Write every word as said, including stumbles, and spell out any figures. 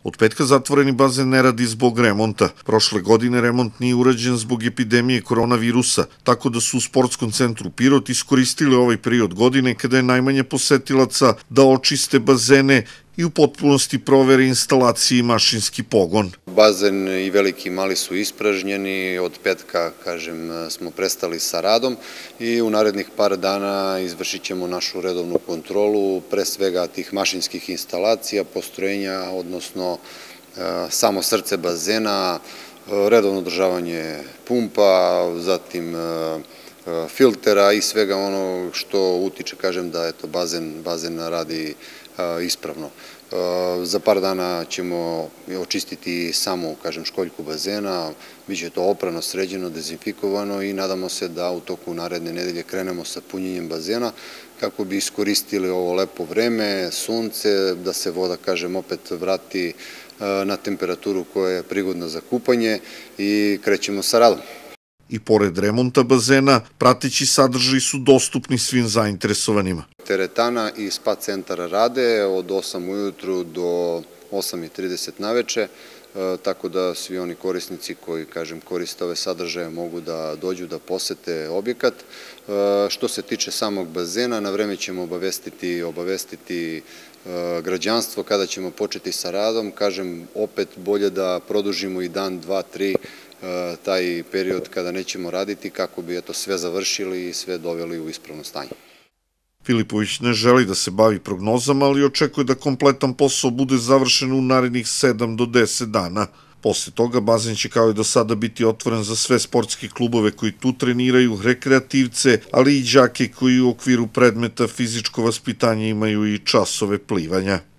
Od petka zatvoreni bazen ne radi zbog remonta. Prošle godine remont nije urađen zbog epidemije koronavirusa, tako da su u sportskom centru Pirot iskoristili ovaj period godine kada je najmanje posetilaca da očiste bazene i u potpunosti provere instalacije i mašinski pogon. Bazen i veliki i mali su ispražnjeni, od petka, kažem, smo prestali sa radom i u narednih par dana izvršit ćemo našu redovnu kontrolu, pre svega tih mašinskih instalacija, postrojenja, odnosno samo srce bazena, redovno održavanje pumpa, zatim filtera i svega ono što utiče, kažem, da eto, bazen, bazen radi ispravno. Za par dana ćemo očistiti samo, kažem, školjku bazena, biće to oprano, sređeno, dezinfikovano i nadamo se da u toku naredne nedelje krenemo sa punjenjem bazena kako bi iskoristili ovo lepo vreme, sunce, da se voda, kažem, opet vrati na temperaturu koja je prigodna za kupanje i krećemo sa radom. I pored remonta bazena, prateći sadržaji su dostupni svim zainteresovanima. Teretana i spa centar rade od osam ujutru do osam i trideset naveče, tako da svi oni korisnici koji, kažem, koriste ove sadržaje mogu da dođu da posete objekat. Što se tiče samog bazena, na vreme ćemo obavestiti, obavestiti građanstvo kada ćemo početi sa radom. Kažem, opet bolje da produžimo i dan, dva, tri, taj period kada nećemo raditi kako bi eto sve završili i sve doveli u ispravno stanje. Filipović ne želi da se bavi prognozama, ali očekuje da kompletan posao bude završen u narednih sedam do deset dana. Posle toga bazen će kao i do sada biti otvoren za sve sportske klubove koji tu treniraju, rekreativce, ali i đake koji u okviru predmeta fizičko vaspitanje imaju i časove plivanja.